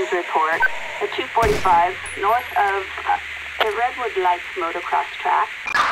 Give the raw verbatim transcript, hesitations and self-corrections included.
News report at two forty-five north of uh, the Redwood Lights motocross track.